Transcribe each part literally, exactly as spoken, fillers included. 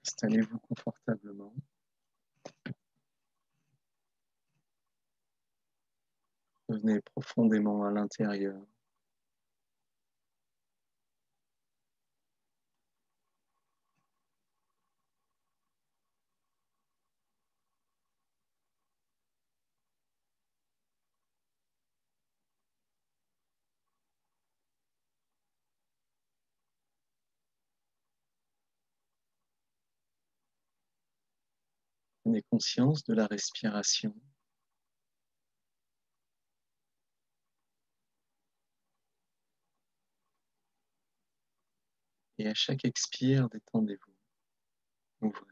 Installez-vous confortablement. Revenez profondément à l'intérieur. Prenez conscience de la respiration. Et à chaque expire, détendez-vous. Ouvrez.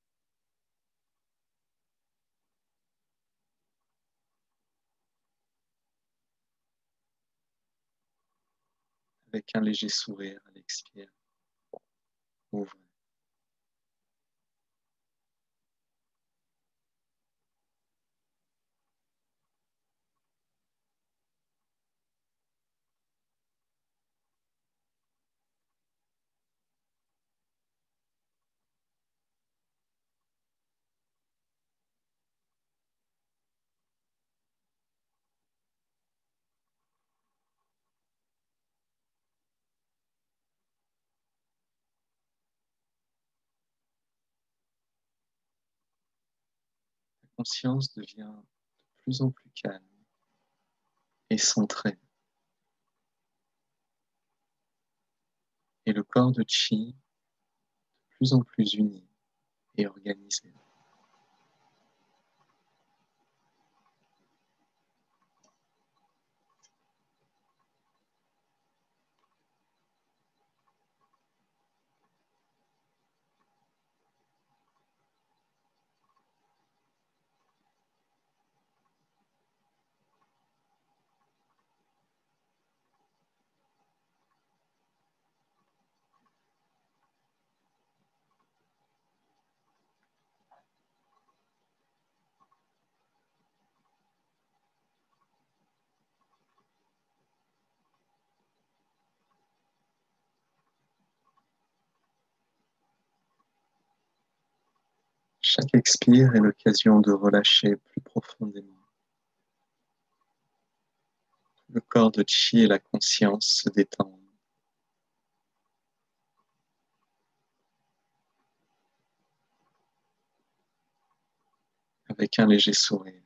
Avec un léger sourire à l'expire. Ouvrez. La conscience devient de plus en plus calme et centrée. Et le corps de Chi de plus en plus uni et organisé. Chaque expire est l'occasion de relâcher plus profondément. Le corps de Chi et la conscience se détendent. Avec un léger sourire.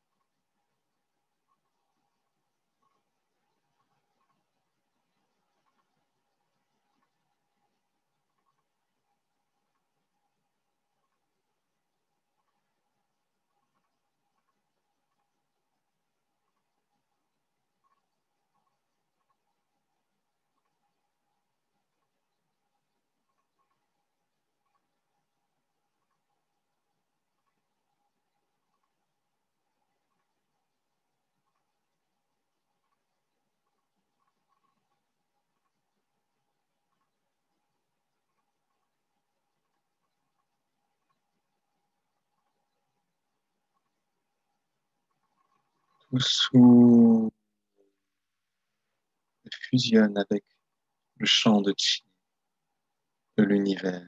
Tout sous fusionne avec le champ de Chi de l'univers.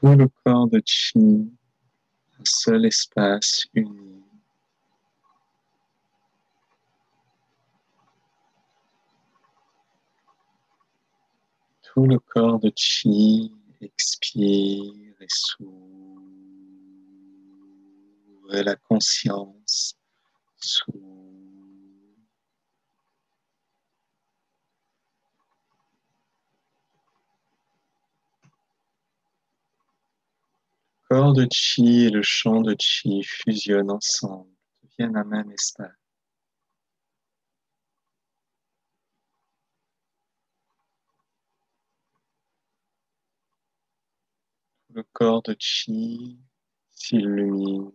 Tout le corps de chi, un seul espace uni. Tout le corps de chi expire et s'ouvre. Et la conscience s'ouvre. Le corps de chi et le champ de chi fusionnent ensemble, deviennent un même espace. Le corps de chi s'illumine.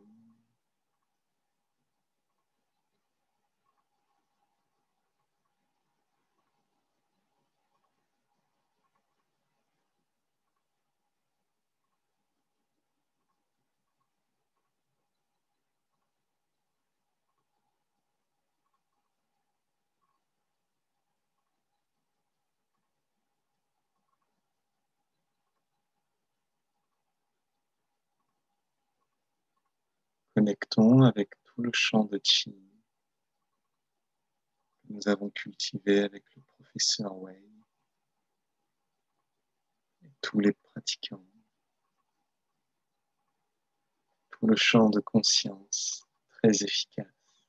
Connectons avec tout le champ de chi que nous avons cultivé avec le professeur Wei et tous les pratiquants. Tout le champ de conscience très efficace.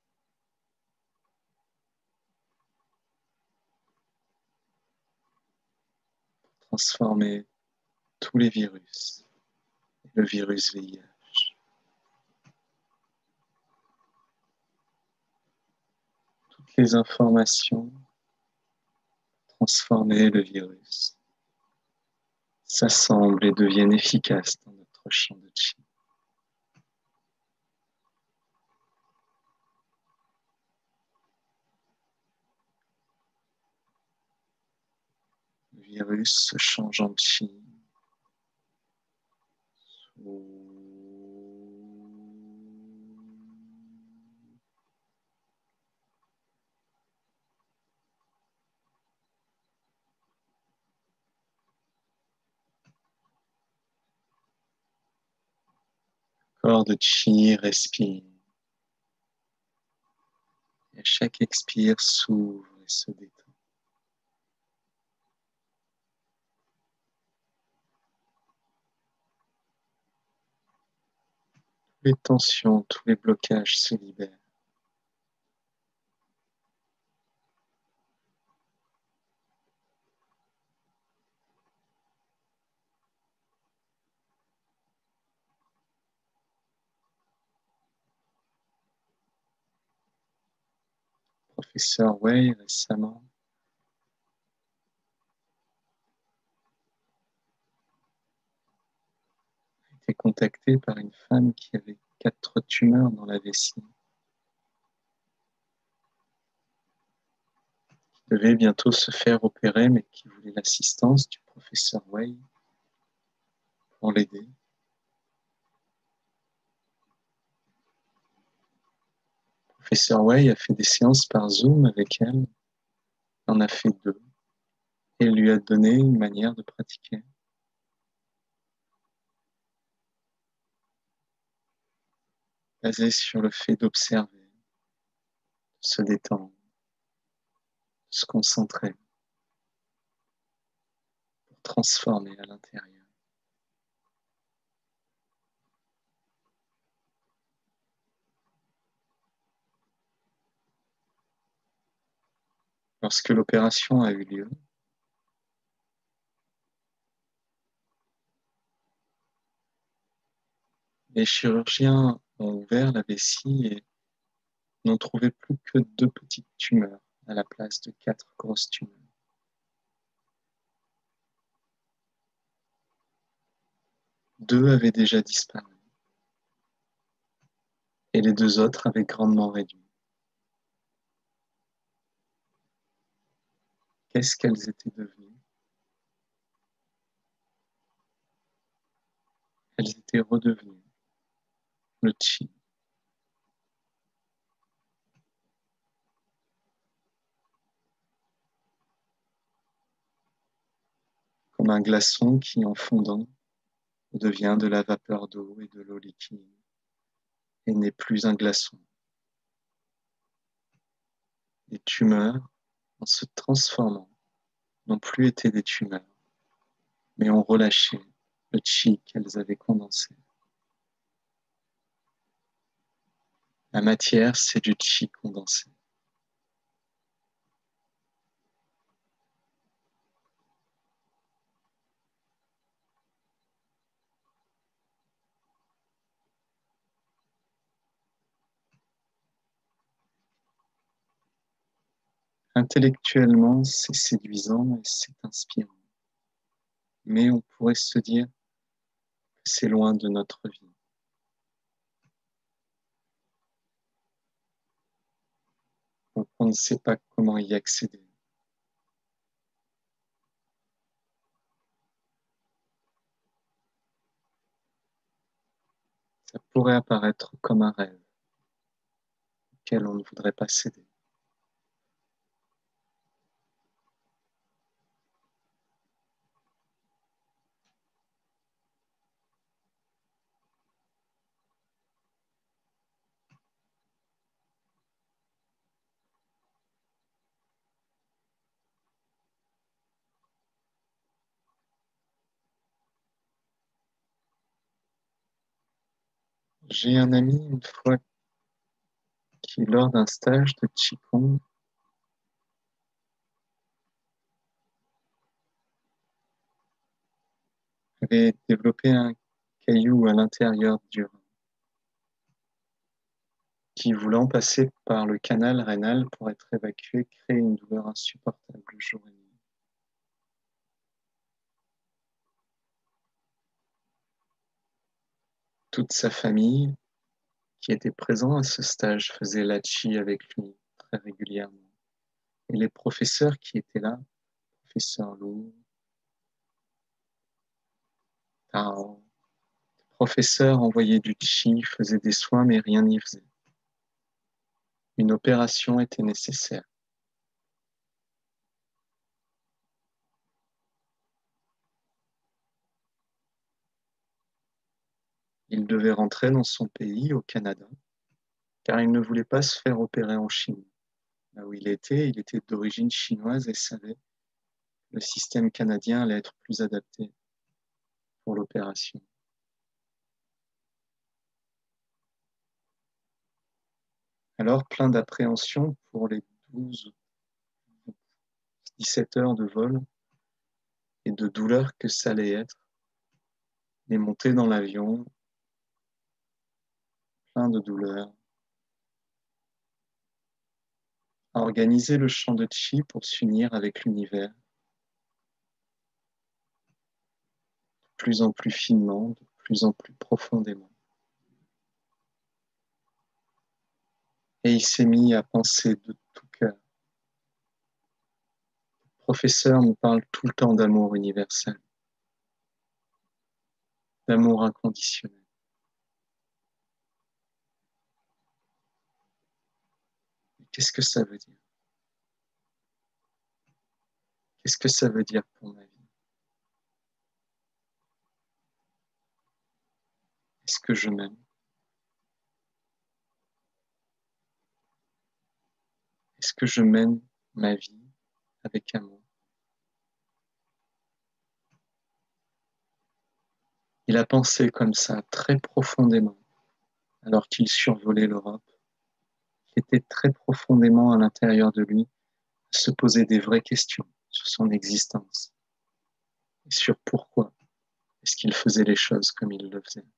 Pour transformer tous les virus et le virus V I H. Toutes les informations transformer le virus s'assemblent et deviennent efficaces dans notre champ de chi. Le virus se change en chi. Corps de chi respire. Et à chaque expire s'ouvre et se détend. Toutes les tensions, tous les blocages se libèrent. Professeur Wei récemment a été contacté par une femme qui avait quatre tumeurs dans la vessie. Qui devait bientôt se faire opérer, mais qui voulait l'assistance du professeur Wei pour l'aider. Le professeur Wei a fait des séances par Zoom avec elle. Il en a fait deux et lui a donné une manière de pratiquer. Basée sur le fait d'observer, de se détendre, de se concentrer pour transformer à l'intérieur. Lorsque l'opération a eu lieu, les chirurgiens ont ouvert la vessie et n'ont trouvé plus que deux petites tumeurs à la place de quatre grosses tumeurs. Deux avaient déjà disparu et les deux autres avaient grandement réduit. Qu'est-ce qu'elles étaient devenues? Elles étaient redevenues le chi. Comme un glaçon qui, en fondant, devient de la vapeur d'eau et de l'eau liquide et n'est plus un glaçon. Les tumeurs, en se transformant, n'ont plus été des tumeurs, mais ont relâché le chi qu'elles avaient condensé. La matière, c'est du chi condensé. Intellectuellement, c'est séduisant et c'est inspirant. Mais on pourrait se dire que c'est loin de notre vie. Donc on ne sait pas comment y accéder. Ça pourrait apparaître comme un rêve auquel on ne voudrait pas céder. J'ai un ami une fois qui, lors d'un stage de Qigong, avait développé un caillou à l'intérieur du rein, qui, voulant passer par le canal rénal pour être évacué, crée une douleur insupportable jour et nuit. Toute sa famille, qui était présent à ce stage, faisait la chi avec lui très régulièrement. Et les professeurs qui étaient là, professeur Lou, Tao, professeurs envoyaient du chi, faisaient des soins, mais rien n'y faisait. Une opération était nécessaire. Il devait rentrer dans son pays, au Canada, car il ne voulait pas se faire opérer en Chine. Là où il était, il était d'origine chinoise et savait que le système canadien allait être plus adapté pour l'opération. Alors, plein d'appréhension pour les douze ou dix-sept heures de vol et de douleur que ça allait être, il est monté dans l'avion, plein de douleur, a organisé le champ de chi pour s'unir avec l'univers, de plus en plus finement, de plus en plus profondément. Et il s'est mis à penser de tout cœur. Le professeur nous parle tout le temps d'amour universel, d'amour inconditionnel. Qu'est-ce que ça veut dire? Qu'est-ce que ça veut dire pour ma vie? Est-ce que je m'aime? Est-ce que je mène ma vie avec amour? Il a pensé comme ça très profondément alors qu'il survolait l'Europe. Il était très profondément à l'intérieur de lui à se poser des vraies questions sur son existence et sur pourquoi est-ce qu'il faisait les choses comme il le faisait.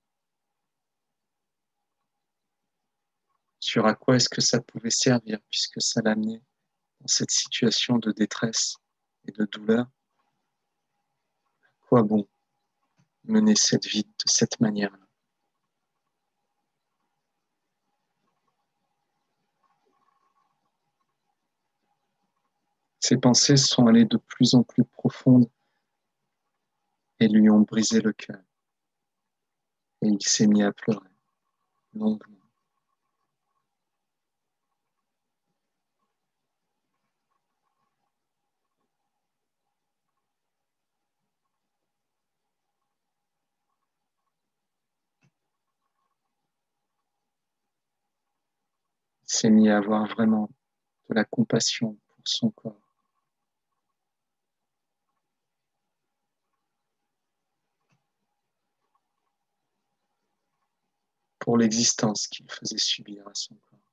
Sur à quoi est-ce que ça pouvait servir puisque ça l'amenait dans cette situation de détresse et de douleur. À quoi bon mener cette vie de cette manière-là? Ses pensées sont allées de plus en plus profondes et lui ont brisé le cœur. Et il s'est mis à pleurer longuement. s'est mis à avoir vraiment de la compassion pour son corps. Pour l'existence qu'il faisait subir à son corps,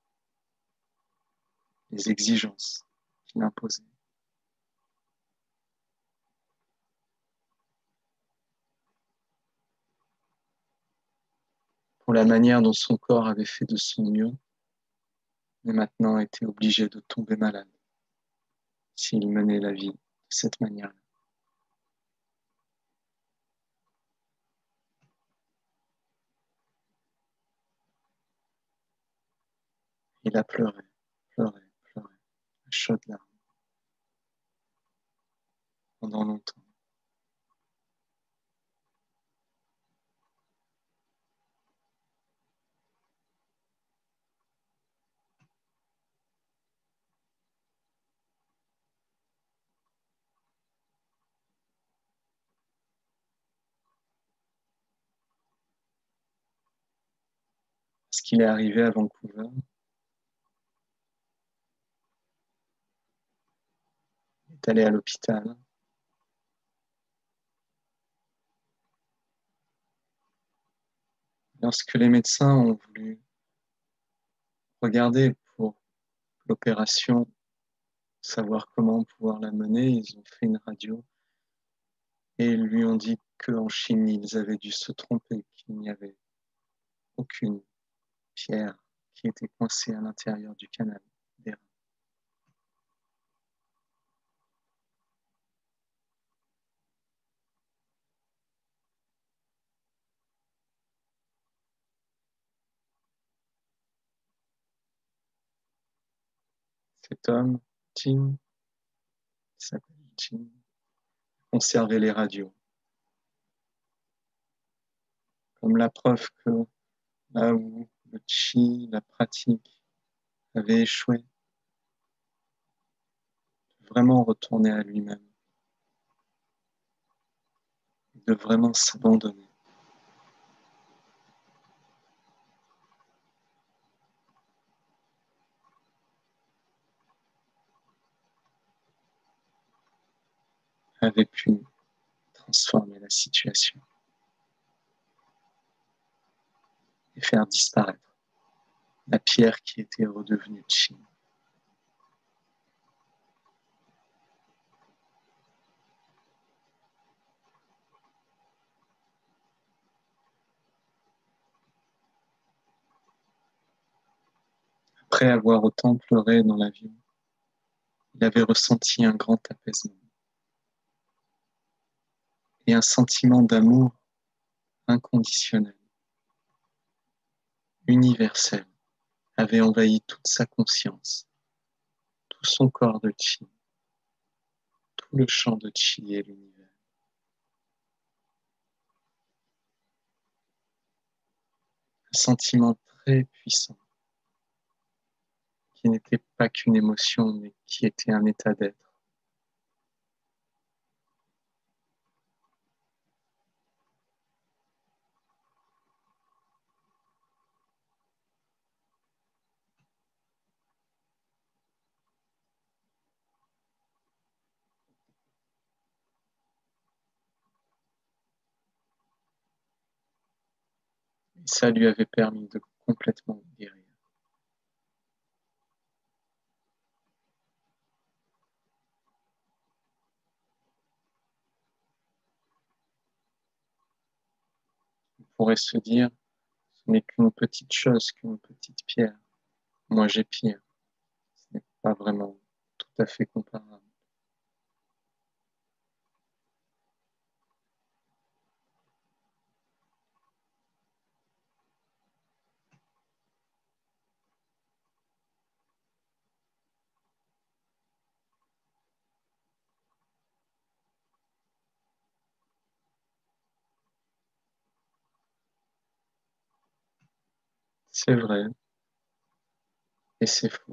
les exigences qu'il imposait. Pour la manière dont son corps avait fait de son mieux, mais maintenant était obligé de tomber malade s'il menait la vie de cette manière-là. Il a pleuré, pleuré, pleuré, à chaudes larmes, pendant longtemps. Parce qu'il est arrivé à Vancouver, il est allé à l'hôpital. Lorsque les médecins ont voulu regarder pour l'opération, savoir comment pouvoir la mener, ils ont fait une radio et ils lui ont dit qu'en Chine, ils avaient dû se tromper, qu'il n'y avait aucune pierre qui était coincée à l'intérieur du canal des reins. Cet homme, Jim, qui s'appelle Jim, conservait les radios, comme la preuve que là où le chi, la pratique, avait échoué, de vraiment retourner à lui-même, de vraiment s'abandonner. Avait pu transformer la situation et faire disparaître la pierre qui était redevenue chi. Après avoir autant pleuré dans l'avion, il avait ressenti un grand apaisement et un sentiment d'amour inconditionnel, universel, avait envahi toute sa conscience, tout son corps de chi, tout le champ de chi et l'univers. Un sentiment très puissant qui n'était pas qu'une émotion, mais qui était un état d'être. Et ça lui avait permis de complètement guérir. On pourrait se dire, ce n'est qu'une petite chose, qu'une petite pierre. Moi, j'ai pire. Ce n'est pas vraiment tout à fait comparable. C'est vrai et c'est faux.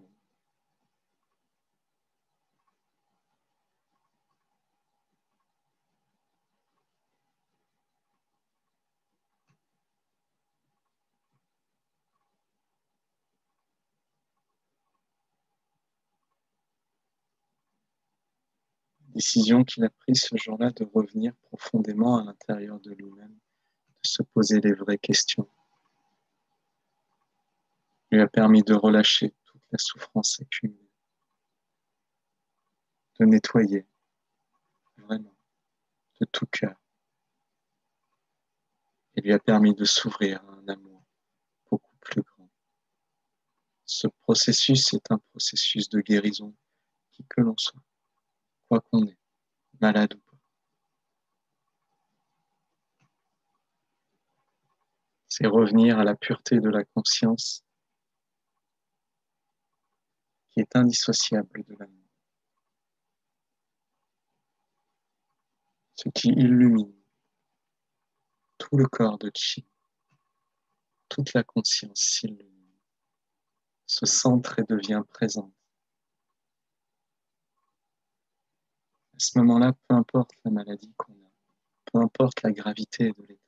Décision qu'il a prise ce jour-là de revenir profondément à l'intérieur de lui-même, de se poser les vraies questions, lui a permis de relâcher toute la souffrance accumulée, de nettoyer vraiment de tout cœur, et lui a permis de s'ouvrir à un amour beaucoup plus grand. Ce processus est un processus de guérison, qui que l'on soit, quoi qu'on ait, malade ou pas. C'est revenir à la pureté de la conscience qui est indissociable de l'amour. Ce qui illumine tout le corps de Chi, toute la conscience s'illumine, se centre et devient présente. À ce moment-là, peu importe la maladie qu'on a, peu importe la gravité de l'état,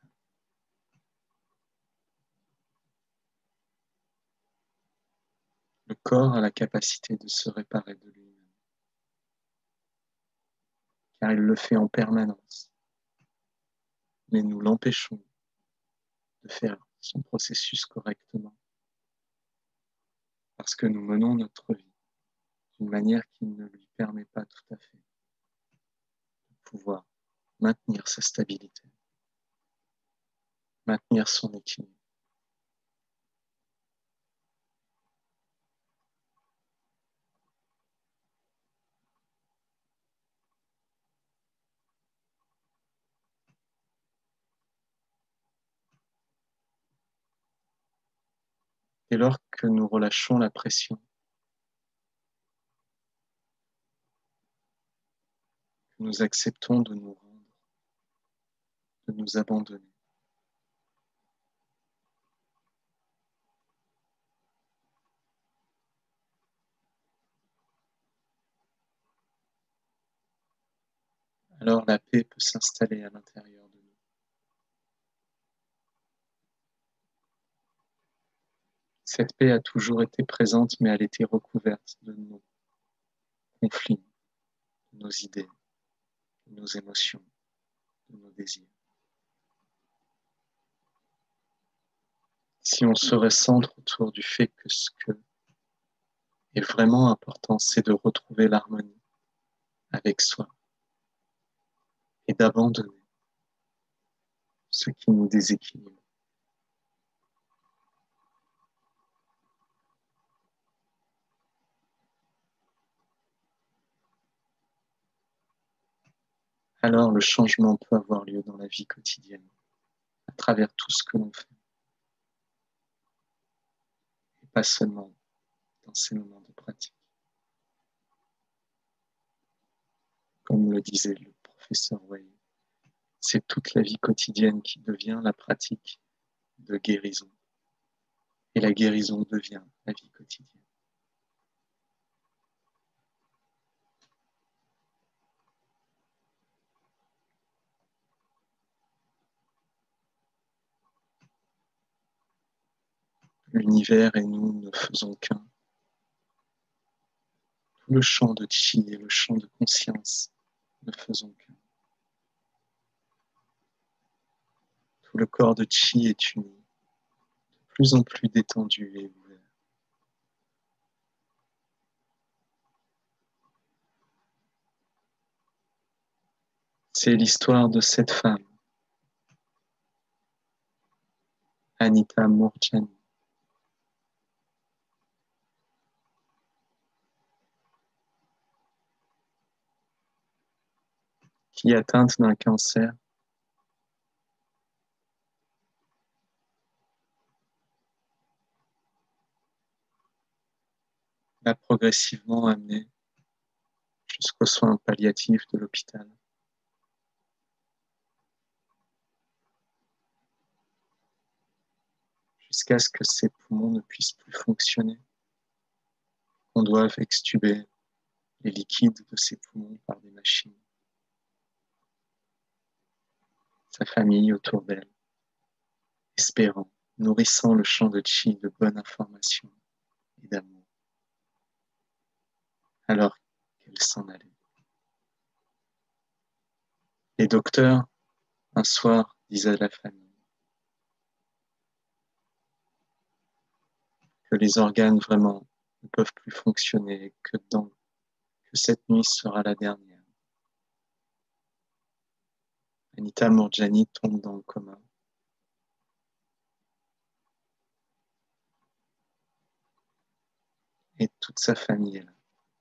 le corps a la capacité de se réparer de lui-même, car il le fait en permanence. Mais nous l'empêchons de faire son processus correctement, parce que nous menons notre vie d'une manière qui ne lui permet pas tout à fait de pouvoir maintenir sa stabilité, maintenir son équilibre. Dès lors que nous relâchons la pression, que nous acceptons de nous rendre, de nous abandonner, alors la paix peut s'installer à l'intérieur de nous. Cette paix a toujours été présente, mais elle était recouverte de nos conflits, de nos idées, de nos émotions, de nos désirs. Si on se recentre autour du fait que ce que est vraiment important, c'est de retrouver l'harmonie avec soi et d'abandonner ce qui nous déséquilibre. Alors le changement peut avoir lieu dans la vie quotidienne, à travers tout ce que l'on fait, et pas seulement dans ces moments de pratique. Comme le disait le professeur Way, c'est toute la vie quotidienne qui devient la pratique de guérison. Et la guérison devient la vie quotidienne. L'univers et nous ne faisons qu'un. Tout le champ de chi et le champ de conscience ne faisons qu'un. Tout le corps de chi est uni, de plus en plus détendu et ouvert. C'est l'histoire de cette femme, Anita Moorjani, qui, atteinte d'un cancer, l'a progressivement amenée jusqu'aux soins palliatifs de l'hôpital. Jusqu'à ce que ses poumons ne puissent plus fonctionner, qu'on doive extuber les liquides de ses poumons par des machines. Sa famille autour d'elle, espérant, nourrissant le champ de chi de bonne information et d'amour, alors qu'elle s'en allait. Les docteurs, un soir, disaient à la famille que les organes vraiment ne peuvent plus fonctionner, que, dans, que cette nuit sera la dernière. Anita Moorjani tombe dans le coma. Et toute sa famille est là.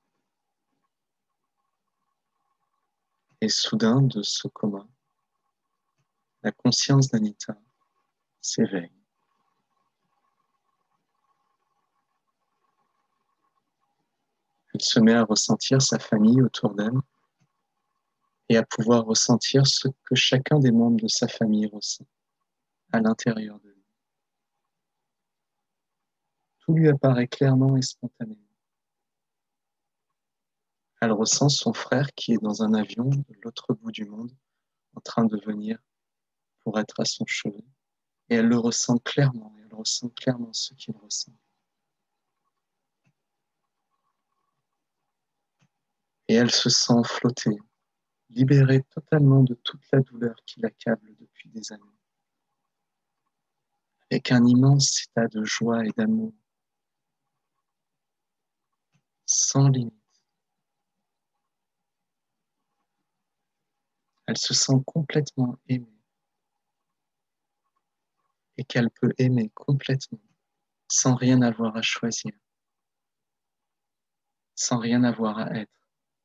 Et soudain, de ce coma, la conscience d'Anita s'éveille. Elle se met à ressentir sa famille autour d'elle et à pouvoir ressentir ce que chacun des membres de sa famille ressent à l'intérieur de lui. Tout lui apparaît clairement et spontanément. Elle ressent son frère qui est dans un avion de l'autre bout du monde en train de venir pour être à son chevet. Et elle le ressent clairement, et elle ressent clairement ce qu'il ressent. Et elle se sent flotter, libérée totalement de toute la douleur qui l'accable depuis des années. Avec un immense état de joie et d'amour, sans limite. Elle se sent complètement aimée et qu'elle peut aimer complètement sans rien avoir à choisir, sans rien avoir à être,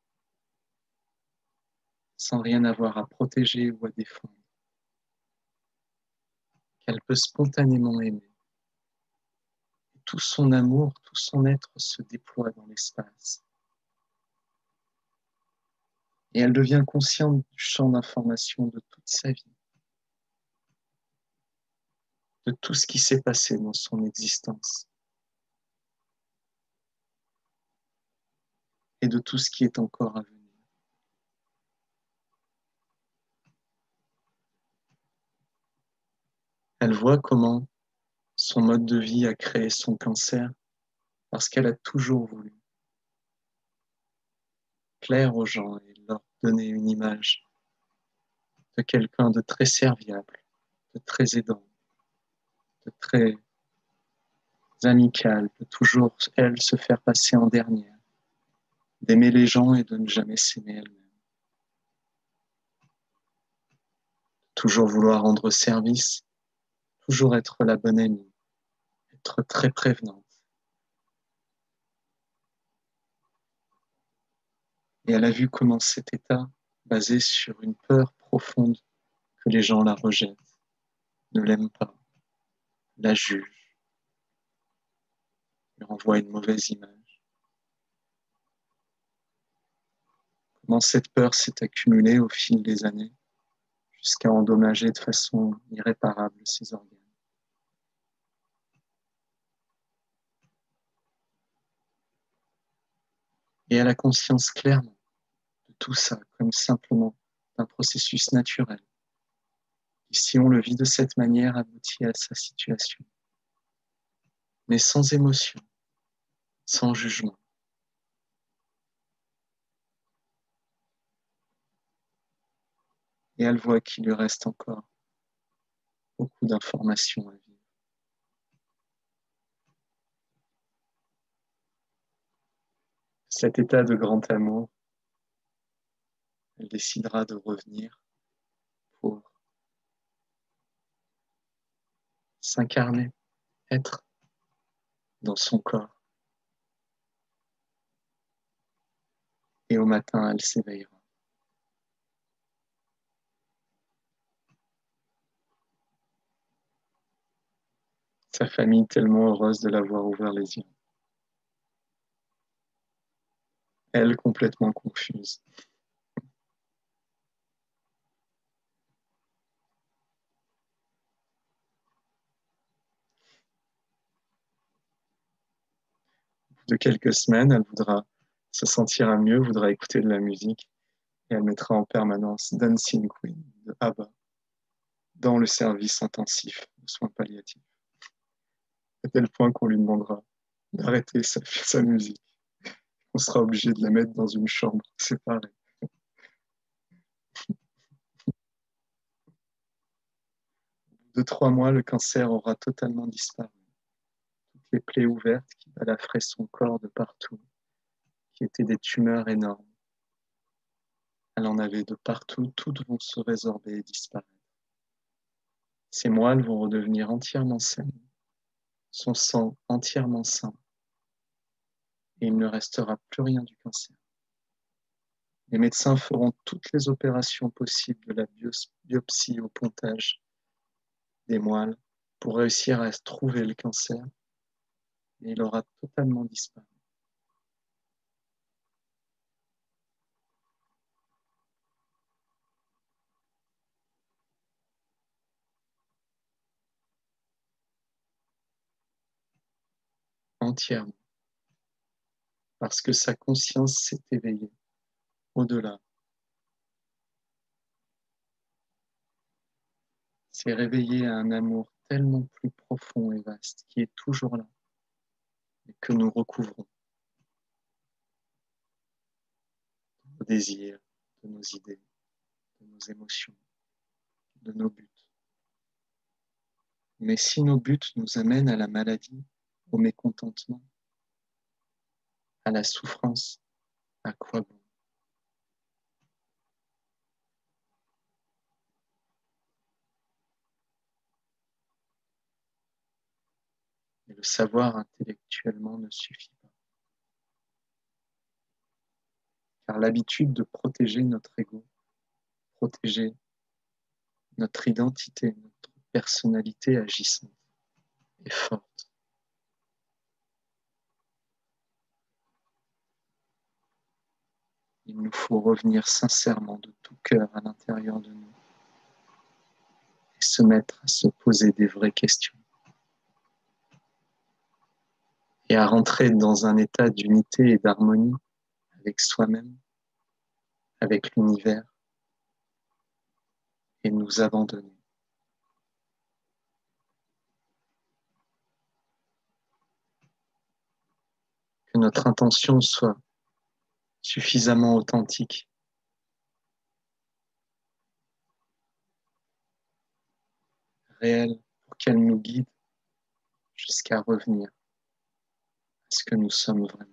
sans rien avoir à protéger ou à défendre, qu'elle peut spontanément aimer. Tout son amour, tout son être se déploie dans l'espace. Et elle devient consciente du champ d'information de toute sa vie, de tout ce qui s'est passé dans son existence et de tout ce qui est encore à venir. Elle voit comment son mode de vie a créé son cancer parce qu'elle a toujours voulu plaire aux gens et leur donner une image de quelqu'un de très serviable, de très aidant, de très amical, de toujours, elle, se faire passer en dernière, d'aimer les gens et de ne jamais s'aimer elle-même. Toujours vouloir rendre service, toujours être la bonne amie, être très prévenante. Et elle a vu comment cet état, basé sur une peur profonde que les gens la rejettent, ne l'aiment pas, la jugent, lui renvoient une mauvaise image. Comment cette peur s'est accumulée au fil des années jusqu'à endommager de façon irréparable ses organes. Et elle a conscience clairement de tout ça comme simplement un processus naturel qui, si on le vit de cette manière, aboutit à sa situation, mais sans émotion, sans jugement. Et elle voit qu'il lui reste encore beaucoup d'informations à vivre. Cet état de grand amour, elle décidera de revenir pour s'incarner, être dans son corps. Et au matin, elle s'éveillera. Sa famille tellement heureuse de l'avoir ouvert les yeux. Elle complètement confuse. Au bout de quelques semaines, elle voudra se sentira mieux, voudra écouter de la musique et elle mettra en permanence Dancing Queen de ABBA dans le service intensif de soins palliatifs. À tel point qu'on lui demandera d'arrêter sa, sa musique. On sera obligé de la mettre dans une chambre séparée. De trois mois, le cancer aura totalement disparu. Toutes les plaies ouvertes qui balafraient son corps de partout, qui étaient des tumeurs énormes. Elle en avait de partout, toutes vont se résorber et disparaître. Ses moelles vont redevenir entièrement saines, son sang entièrement sain, et il ne restera plus rien du cancer. Les médecins feront toutes les opérations possibles de la biopsie au pontage des moelles pour réussir à trouver le cancer, mais il aura totalement disparu. Entièrement. Parce que sa conscience s'est éveillée au-delà. S'est réveillée à un amour tellement plus profond et vaste qui est toujours là et que nous recouvrons. De nos désirs, de nos idées, de nos émotions, de nos buts. Mais si nos buts nous amènent à la maladie, au mécontentement, à la souffrance, à quoi bon? Et le savoir intellectuellement ne suffit pas. Car l'habitude de protéger notre ego, protéger notre identité, notre personnalité agissante est forte. Il nous faut revenir sincèrement de tout cœur à l'intérieur de nous et se mettre à se poser des vraies questions et à rentrer dans un état d'unité et d'harmonie avec soi-même, avec l'univers et nous abandonner. Que notre intention soit suffisamment authentique, réelle, pour qu'elle nous guide jusqu'à revenir à ce que nous sommes vraiment.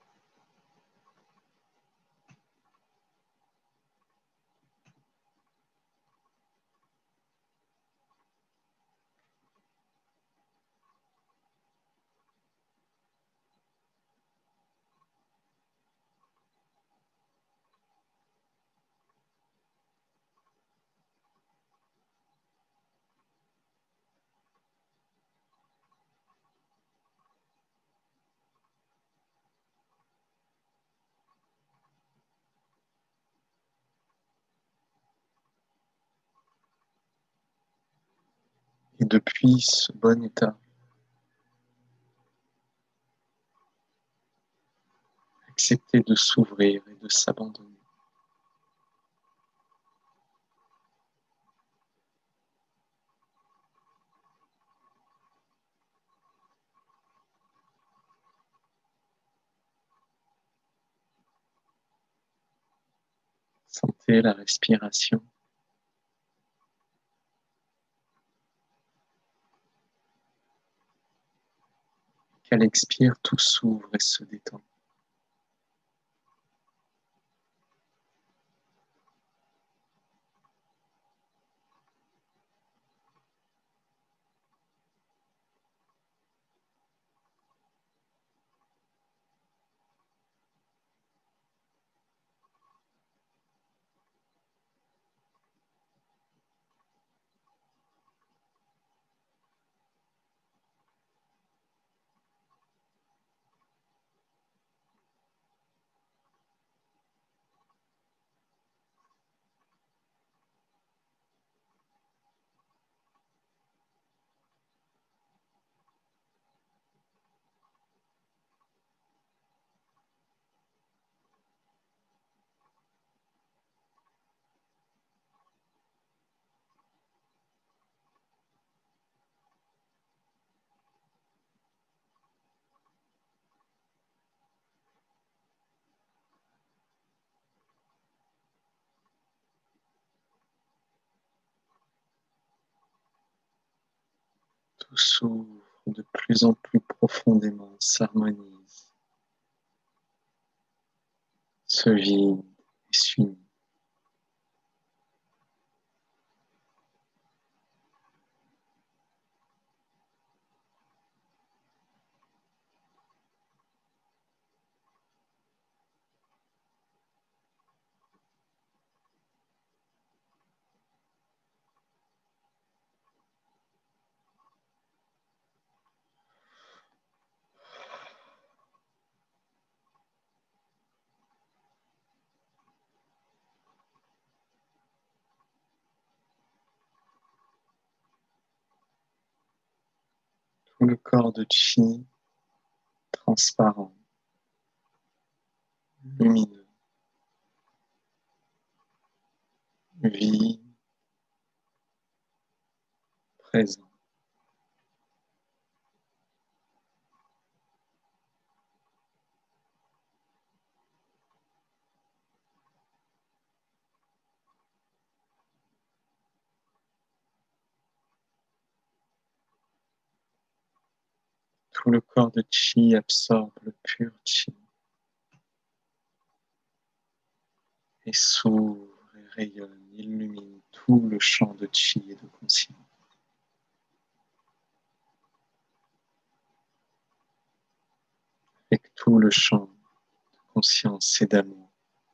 Et depuis ce bon état, accepter de s'ouvrir et de s'abandonner. Sentez la respiration. Qu'elle expire, tout s'ouvre et se détend. s'ouvre de plus en plus profondément, s'harmonise, se vide et s'unit. Tout le corps de chi, transparent, lumineux, vide, présent. Tout le corps de chi absorbe le pur chi et s'ouvre et rayonne, illumine tout le champ de chi et de conscience. Avec tout le champ de conscience et d'amour,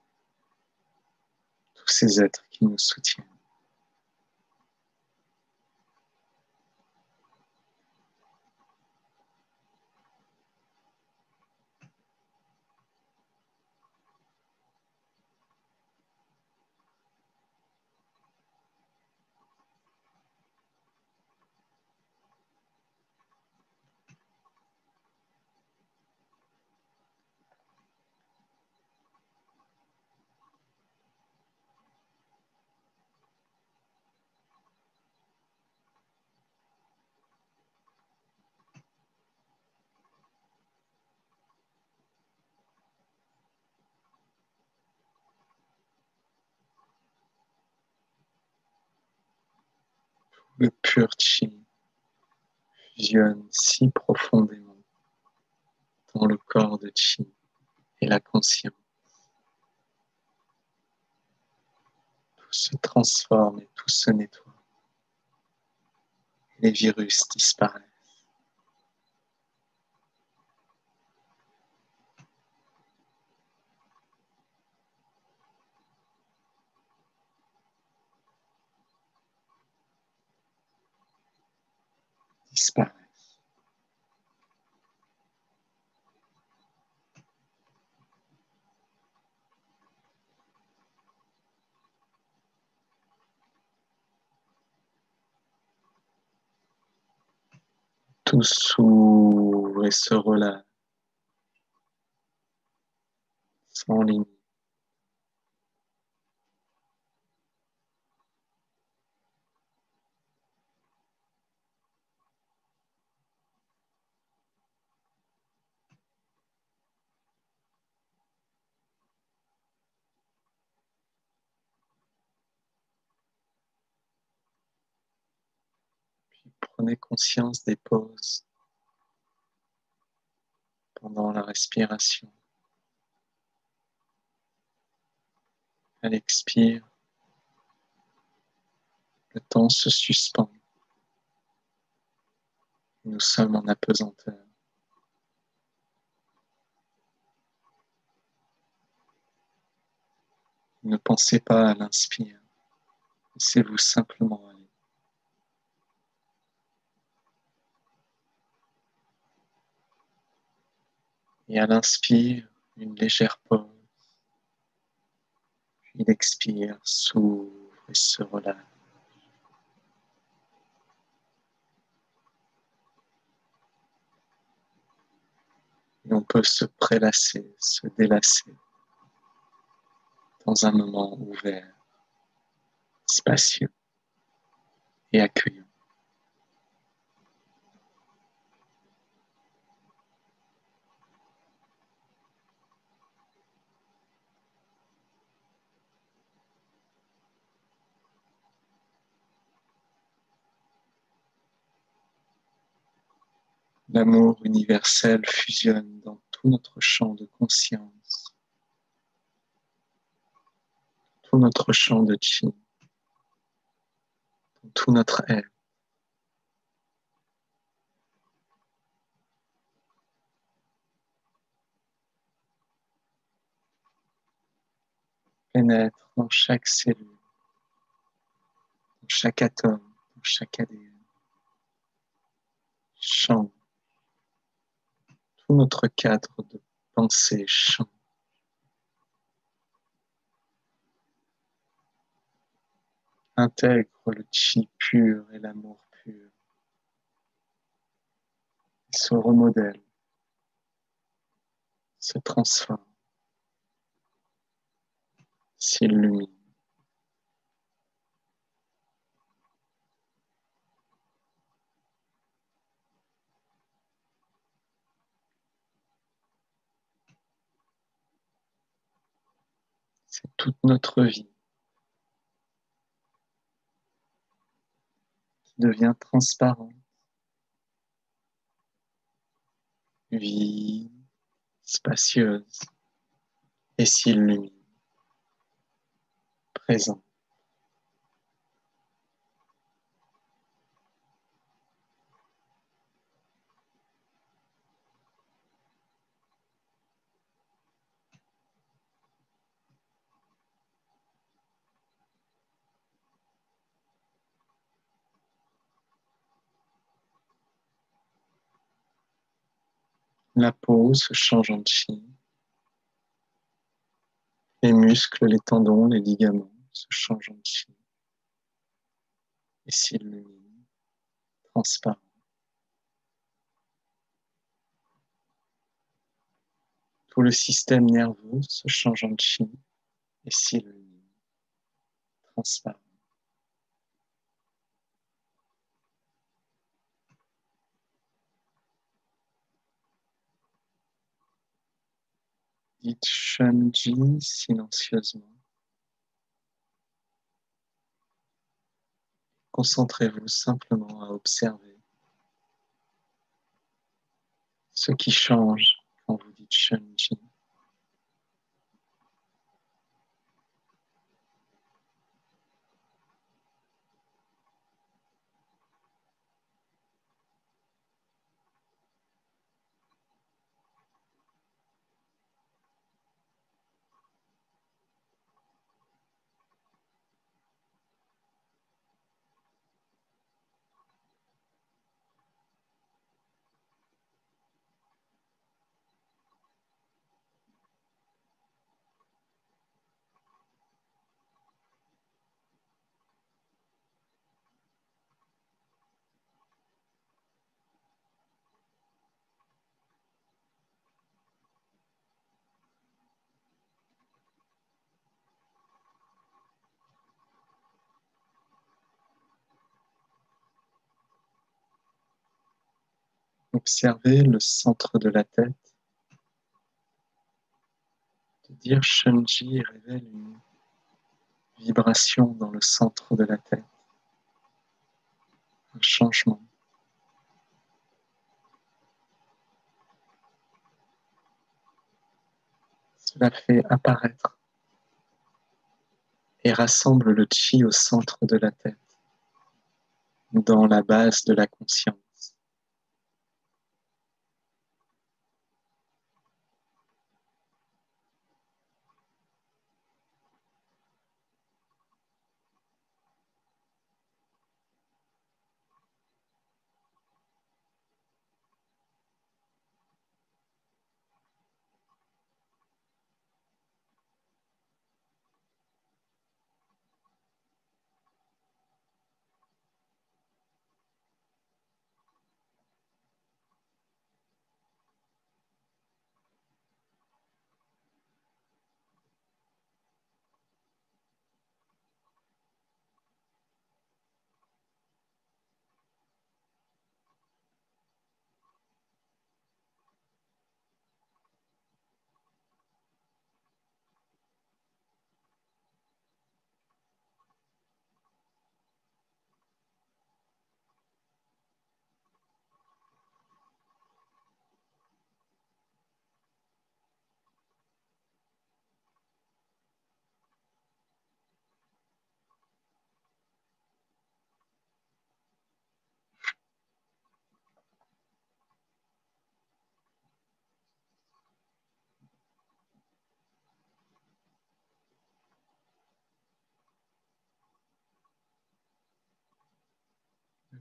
tous ces êtres qui nous soutiennent. Le pur chi fusionne si profondément dans le corps de chi et la conscience. Tout se transforme et tout se nettoie. Les virus disparaissent. Disparaissent. Tout s'ouvre et se relâche sans limite. Puis prenez conscience des pauses pendant la respiration. Elle expire, le temps se suspend. Nous sommes en apesanteur. Ne pensez pas à l'inspire, laissez-vous simplement aller. Et à l'inspire, une légère pause. Puis l'expire, s'ouvre et se relâche. Et on peut se prélasser, se délasser dans un moment ouvert, spacieux et accueillant. L'amour universel fusionne dans tout notre champ de conscience, tout notre champ de chi, dans tout notre être. Pénètre dans chaque cellule, dans chaque atome, dans chaque A D N. Change. Tout notre cadre de pensée change. Intègre le chi pur et l'amour pur. Il se remodèle, se transforme, s'illumine. C'est toute notre vie qui devient transparente, vie spacieuse et s'illumine, présent. La peau se change en chi. Les muscles, les tendons, les ligaments se changent en chi et s'illuminent, transparents. Tout le système nerveux se change en chi et s'illumine, transparent. Dites Shenji silencieusement. Concentrez-vous simplement à observer ce qui change quand vous dites Shenji. Observez le centre de la tête. De dire Shenji révèle une vibration dans le centre de la tête, un changement. Cela fait apparaître et rassemble le chi au centre de la tête, dans la base de la conscience.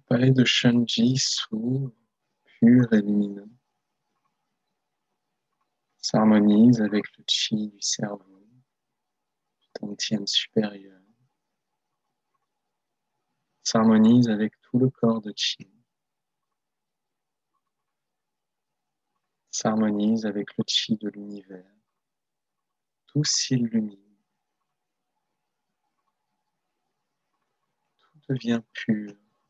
palais de Shenji s'ouvre, pur et lumineux, s'harmonise avec le chi du cerveau, du dantian supérieur, s'harmonise avec tout le corps de chi, s'harmonise avec le chi de l'univers, tout s'illumine, tout devient pur.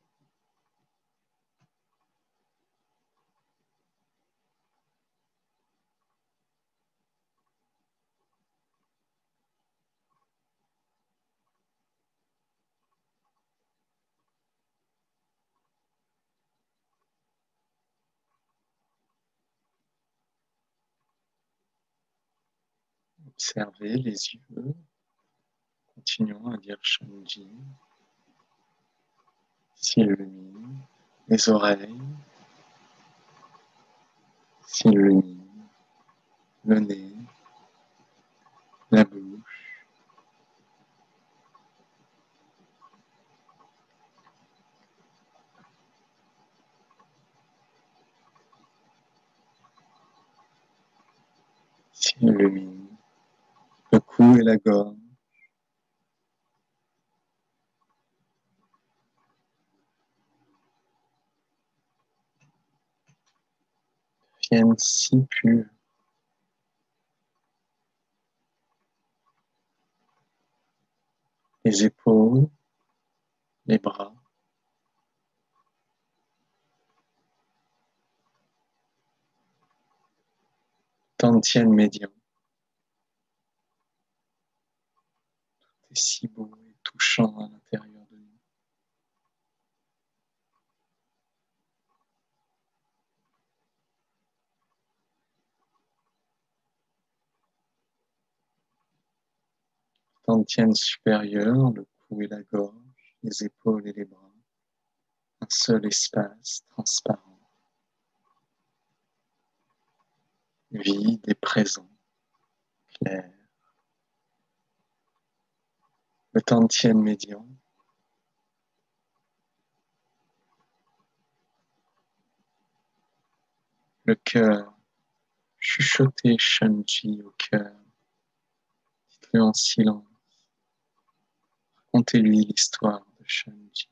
Observez les yeux, continuons à dire Shenji, s'illumine, les oreilles, s'illumine, le nez, la bouche, s'illumine, le cou et la gorge, deviennent si purs. Les épaules, les bras, dantian médian. Tout est si beau et touchant à l'intérieur de nous. Dantian supérieur, le cou et la gorge, les épaules et les bras. Un seul espace transparent, vide et présent, clair. Le dantian médian, le cœur, chuchotez Shenji au cœur, dites-le en silence, racontez-lui l'histoire de Shenji.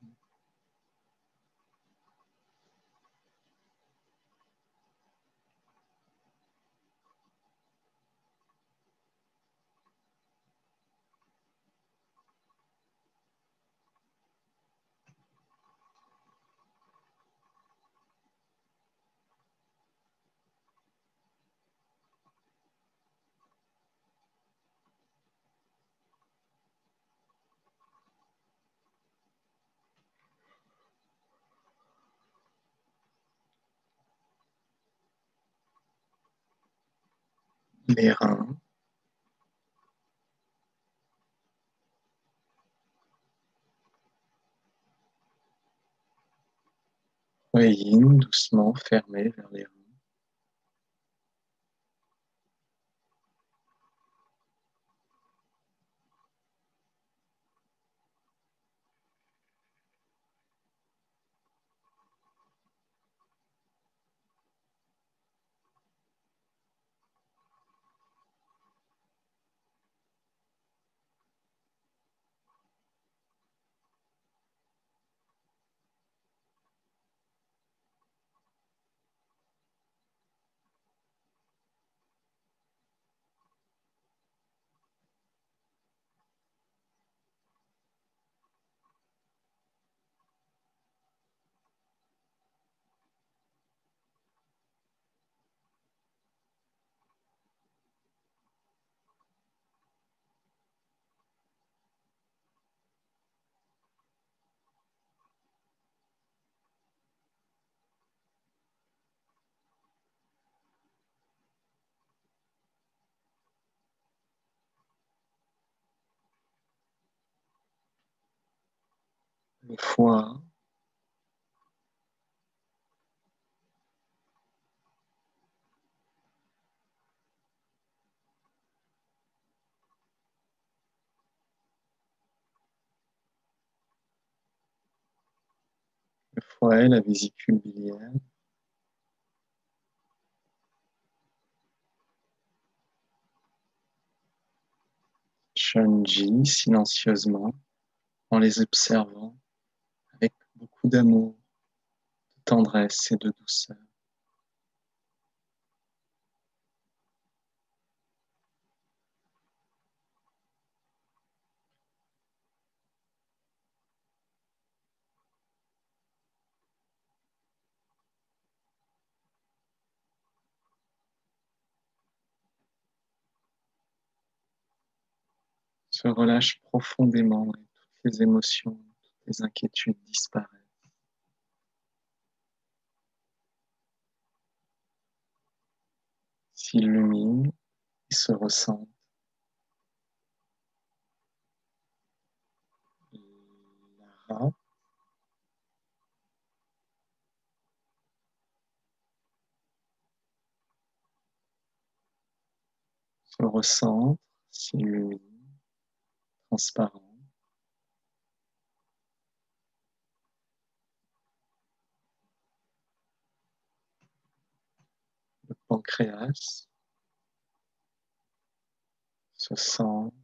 Les reins, Reyin doucement fermé vers les reins. Le foie, le foie et la vésicule biliaire. Shanji silencieusement en les observant avec beaucoup d'amour, de tendresse et de douceur. Se relâche profondément et toutes les émotions, toutes les inquiétudes disparaissent. S'illumine et se ressentent. La rate se recentre, s'illumine, transparent. Le pancréas se sent.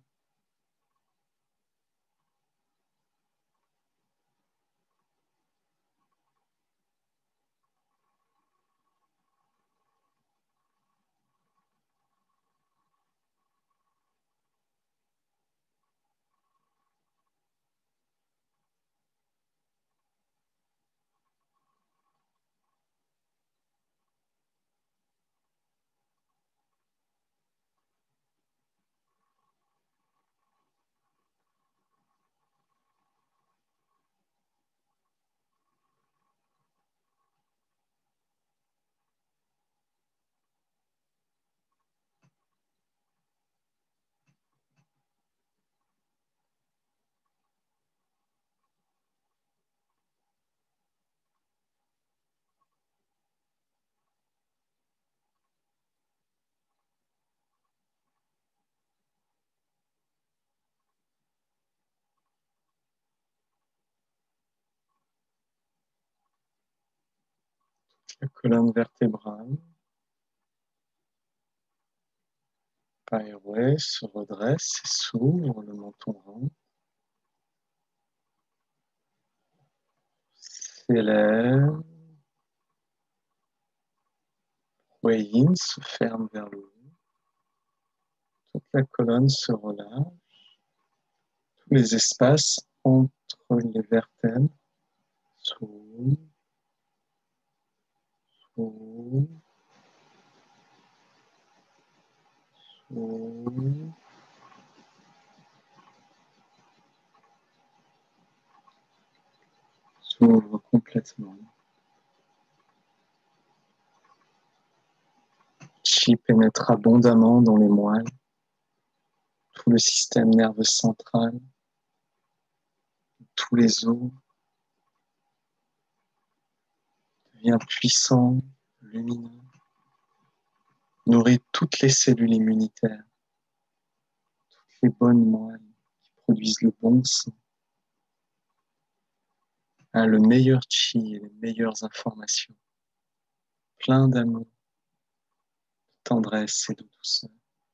La colonne vertébrale, aérée, se redresse et s'ouvre, le menton rentre, s'élève, Yin se ferme vers le haut, toute la colonne se relâche, tous les espaces entre les vertèbres s'ouvrent, s'ouvrent, s'ouvrent. S'ouvre complètement. Chi pénètre abondamment dans les moelles, tout le système nerveux central, tous les os, devient puissant, lumineux, nourrit toutes les cellules immunitaires, toutes les bonnes moelles qui produisent le bon sang, a le meilleur chi et les meilleures informations, plein d'amour, de tendresse et de douceur.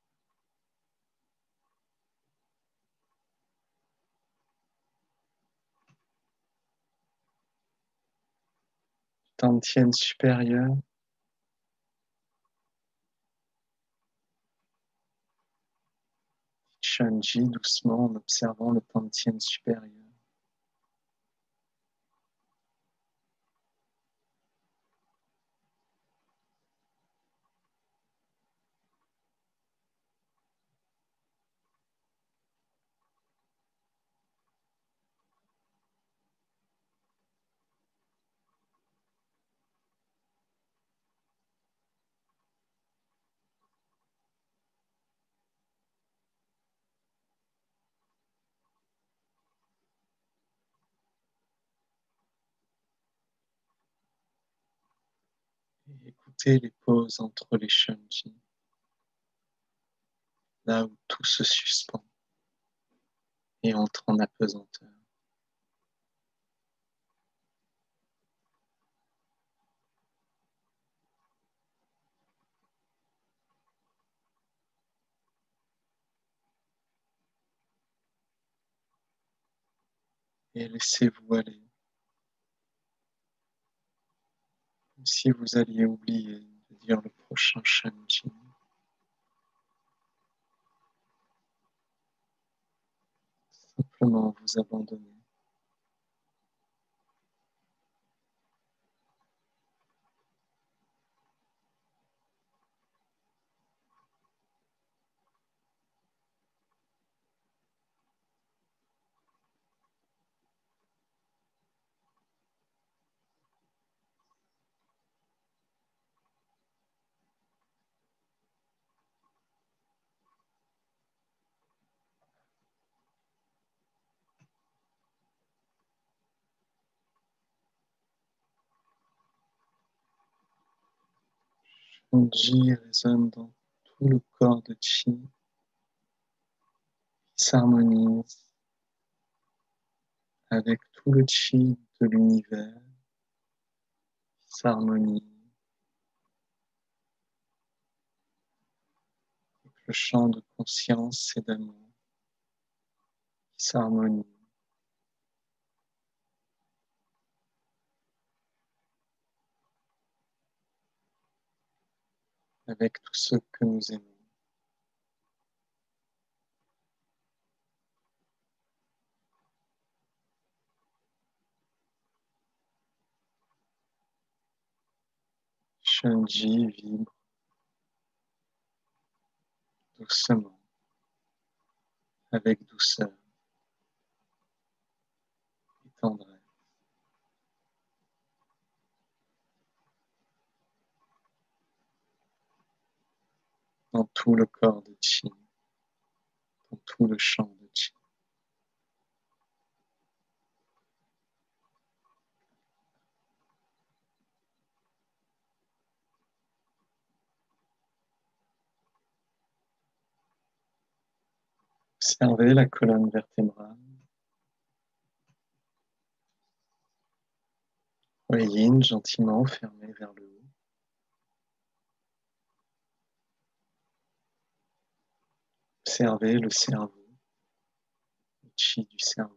Dantian supérieur, Shanji doucement en observant le Dantian supérieur. Et écoutez les pauses entre les Shanji, là où tout se suspend et entre en apesanteur. et laissez-vous aller. Comme si vous alliez oublier de dire le prochain Shanti. Simplement vous abandonner. Shanti résonne dans tout le corps de Chi, qui s'harmonise avec tout le Chi de l'univers, qui s'harmonise avec le champ de conscience et d'amour, qui s'harmonise. Avec tous ceux que nous aimons. Shanti vibre doucement, avec douceur et tendresse. Dans tout le corps de Chi, dans tout le champ de Chi. Observez la colonne vertébrale. Voyez gentiment fermée vers le haut. Observez le cerveau, le Chi du cerveau.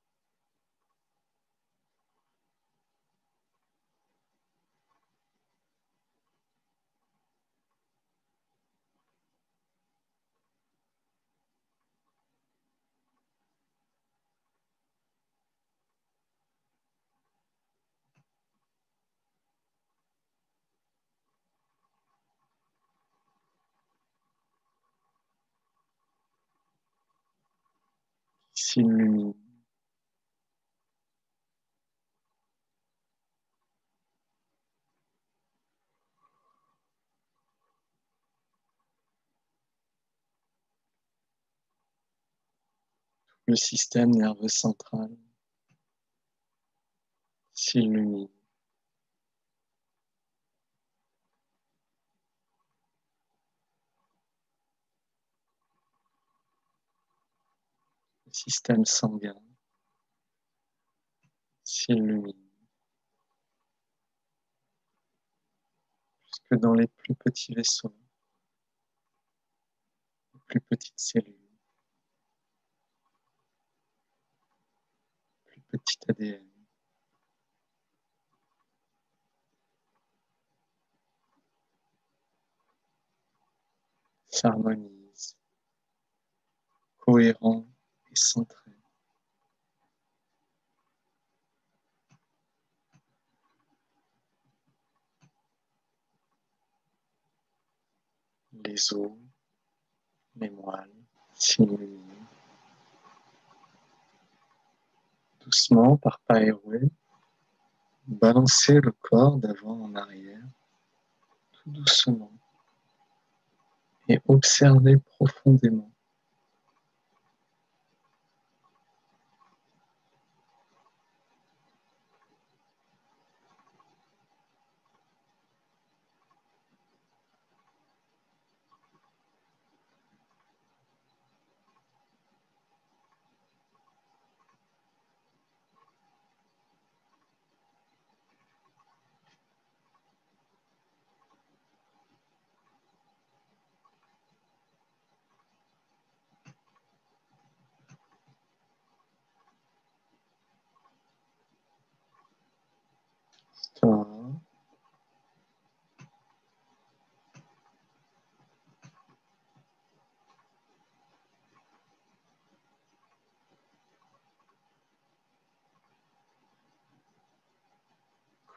Qui s'illumine. Le système nerveux central s'illumine. Le système sanguin s'illumine. Jusque dans les plus petits vaisseaux, les plus petites cellules, le plus petit A D N. S'harmonise, cohérent et centré. Les os, les moelles s'illuminent. Doucement, par pas éroués, balancez le corps d'avant en arrière, tout doucement, et observez profondément.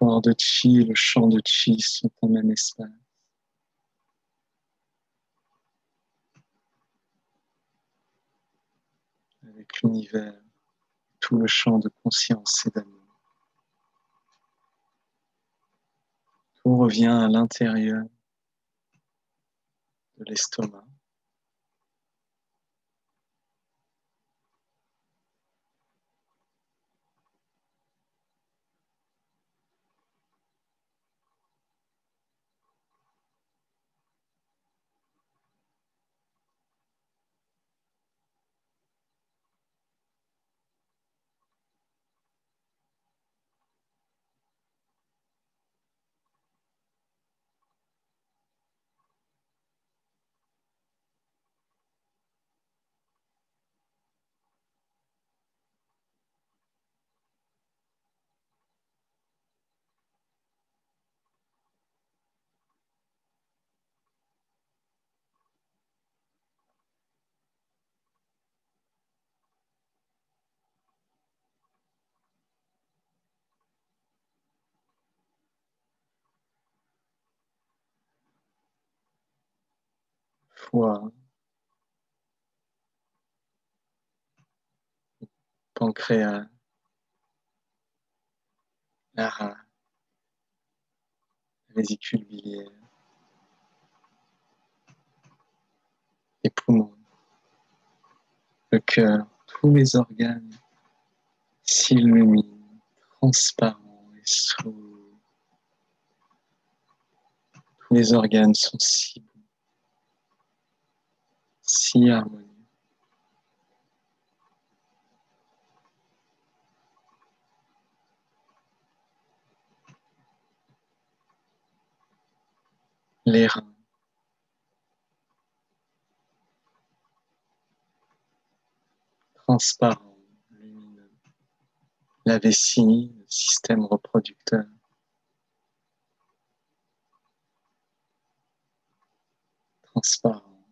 corps de chi, le champ de chi sont en même espace. Avec l'univers, tout le champ de conscience et d'amour. Tout revient à l'intérieur de l'estomac. Foie, pancréas, la rate, la vésicule biliaire, les poumons, le cœur, tous les organes s'illuminent, transparents et sourds. Tous les organes sont si beaux, si harmonieux. Les reins, transparents, lumineux. La vessie, le système reproducteur, transparent,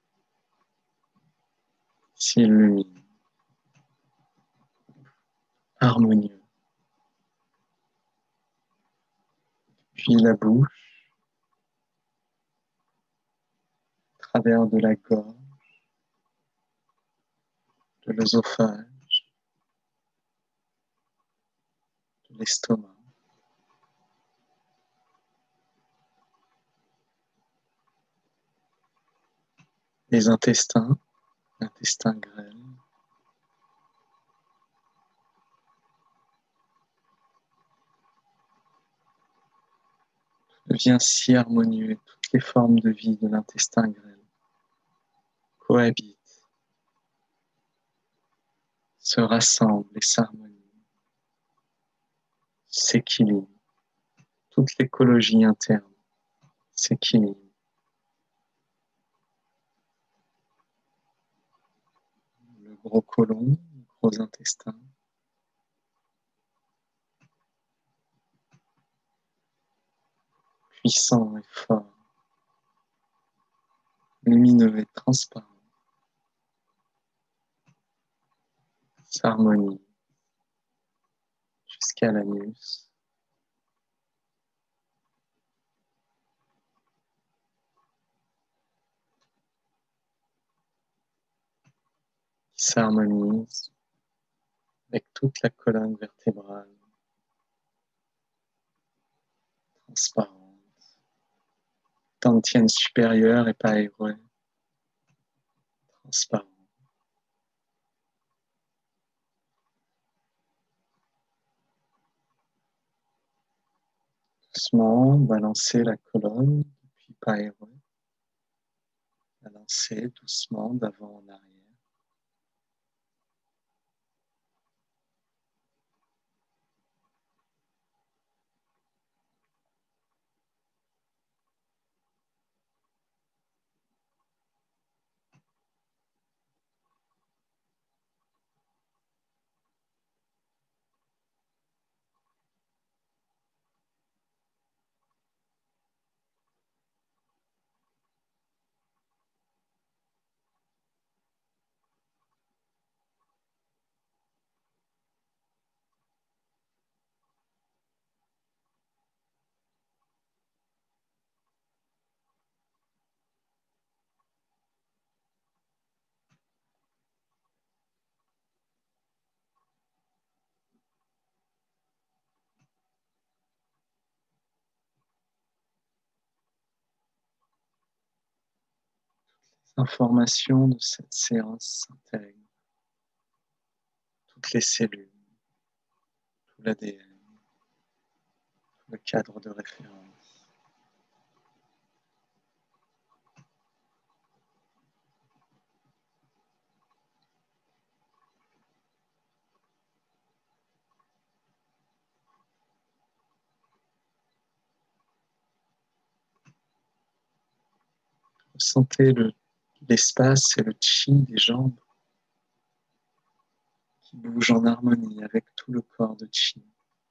s'illumine, harmonieux. Puis la bouche, à travers de la gorge, de l'œsophage, de l'estomac. Les intestins, l'intestin grêle, devient si harmonieux et toutes les formes de vie de l'intestin grêle cohabitent, se rassemblent et s'harmonisent, s'équilibrent. Toute l'écologie interne s'équilibre. Le gros côlon, le gros intestin, puissant et fort, lumineux et transparent, s'harmonise jusqu'à l'anus. Qui s'harmonise avec toute la colonne vertébrale, transparente, dantienne supérieure et paéroée, transparente. Doucement, balancer la colonne depuis paéroée, balancer doucement d'avant en arrière. informations de cette séance s'intègrent, toutes les cellules, tout l'A D N, tout le cadre de référence. Ressentez le, l'espace et le chi des jambes qui bougent en harmonie avec tout le corps de chi.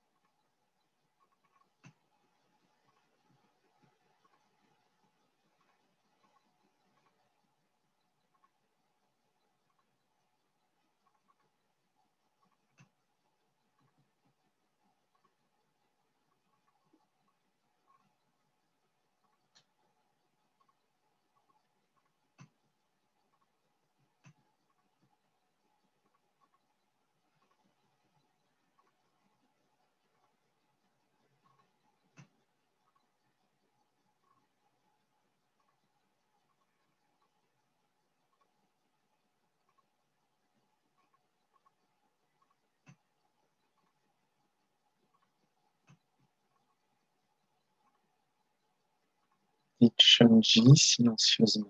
Dites Shunji silencieusement.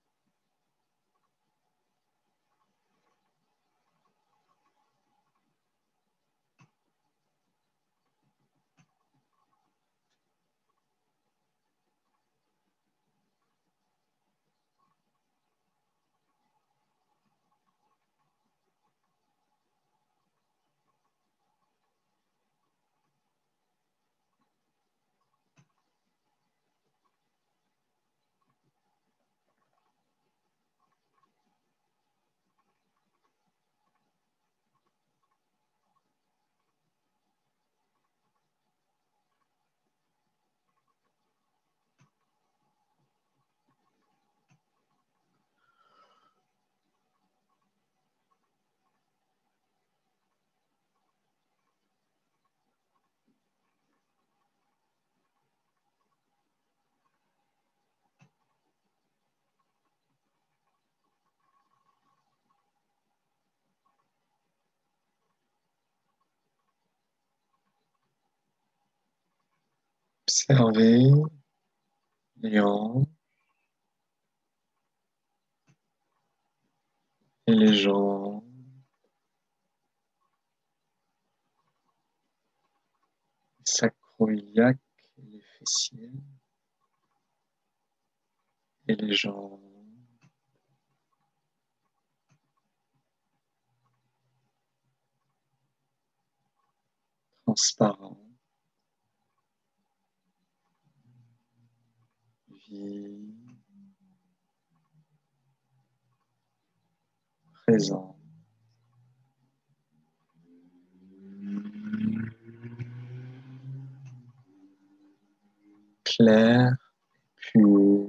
Observez les hanches et les jambes, les sacro-iliaques et les fessiers et les jambes. Transparent, vide, présent. Clair, pur,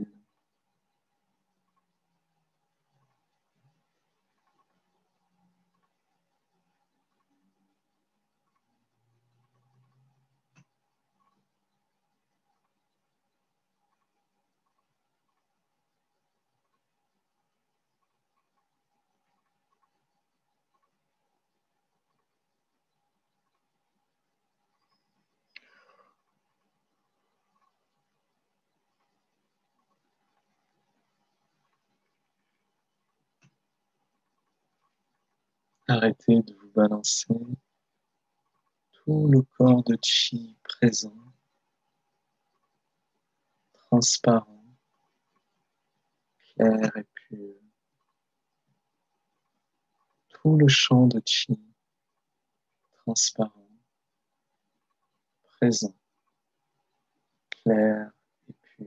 arrêtez de vous balancer. Tout le corps de chi présent, transparent, clair et pur. Tout le champ de chi, transparent, présent, clair et pur.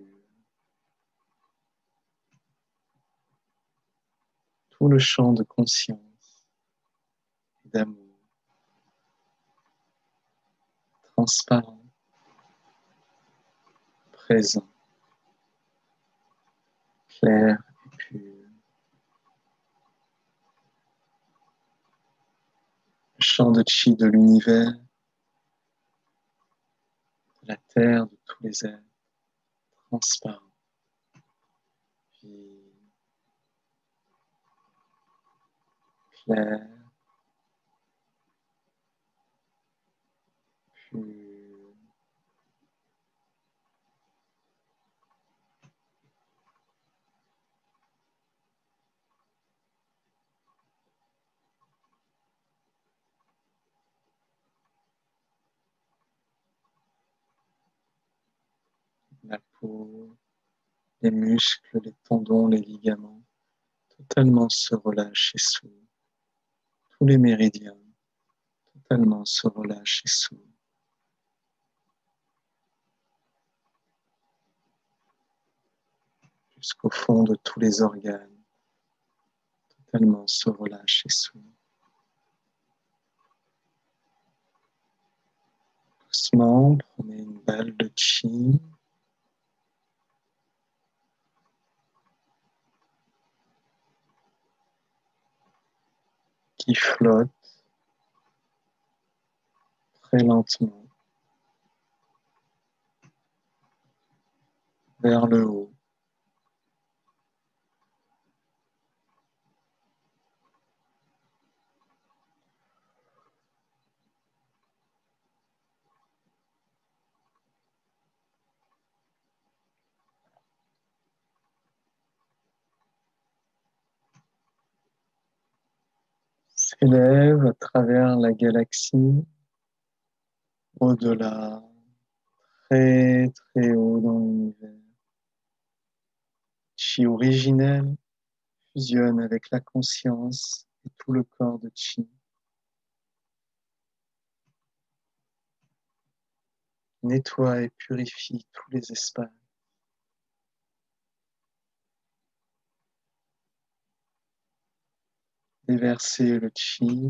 Tout le champ de conscience et d'amour, transparent, présent, clair et pur. Le champ de chi de l'univers, de la terre, de tous les êtres, transparent, vide, clair, pur. La peau, les muscles, les tendons, les ligaments, totalement se relâchent et s'ouvrent. Tous les méridiens, totalement se relâchent et s'ouvrent. Jusqu'au fond de tous les organes, totalement se relâchent et s'ouvrent. Doucement, prenez une balle de chi. Qui flotte très lentement vers le haut. S'élève à travers la galaxie, au-delà, très très haut dans l'univers. Chi originel fusionne avec la conscience et tout le corps de Chi. Nettoie et purifie tous les espaces. Déversez le Chi.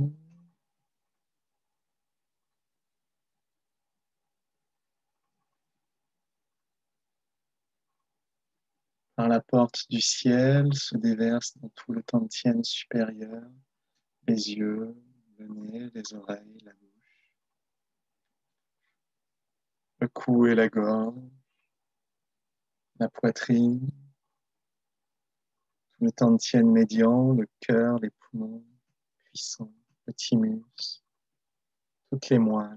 Par la porte du ciel se déverse dans tout le Tantien supérieur, les yeux, le nez, les oreilles, la bouche, le cou et la gorge, la poitrine, tout le Tantien médian, le cœur, les poumons, le cuisson, le thymus, toutes les moelles,